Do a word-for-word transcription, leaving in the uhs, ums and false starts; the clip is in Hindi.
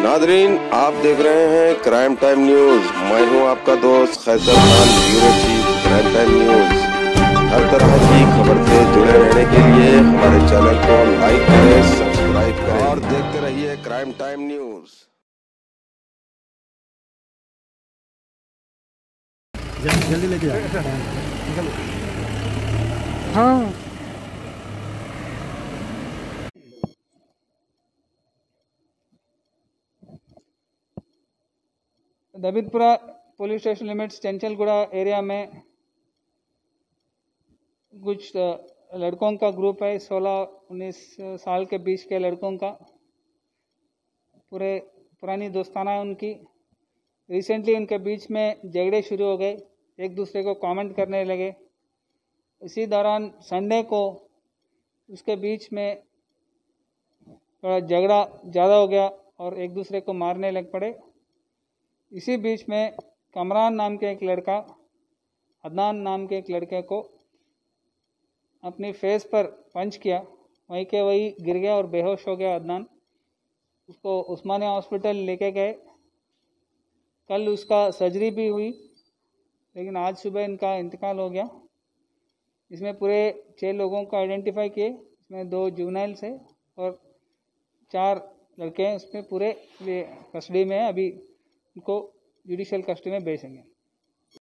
नादरीन, आप देख रहे हैं क्राइम टाइम न्यूज। मैं हूं आपका दोस्त Khaiser Khan, bureau chief crime time news. हर तरह की खबर से जुड़े रहने के लिए हमारे चैनल को लाइक करें, सब्सक्राइब करें और देखते रहिए क्राइम टाइम न्यूज। जल्दी लेके जाओ। हाँ, Dabeerpura police station limits Chanchalguda area में कुछ लड़कों का ग्रुप है, सोलह उन्नीस साल के बीच के लड़कों का। पूरे पुरानी दोस्ताना है उनकी। रिसेंटली उनके बीच में झगड़े शुरू हो गए, एक दूसरे को कमेंट करने लगे। इसी दौरान संडे को उसके बीच में थोड़ा झगड़ा ज़्यादा हो गया और एक दूसरे को मारने लग पड़े। इसी बीच में कमरान नाम के एक लड़का अदनान नाम के एक लड़के को अपनी फेस पर पंच किया, वहीं के वही गिर गया और बेहोश हो गया अदनान। उसको उस्मानिया हॉस्पिटल लेके गए। कल उसका सर्जरी भी हुई, लेकिन आज सुबह इनका इंतकाल हो गया। इसमें पूरे छः लोगों को आइडेंटिफाई किए। इसमें दो जुवेनाइल्स है और चार लड़के हैं। उसमें पूरे कस्टडी में है। अभी उनको जुडिशियल कस्टडी में भेजेंगे।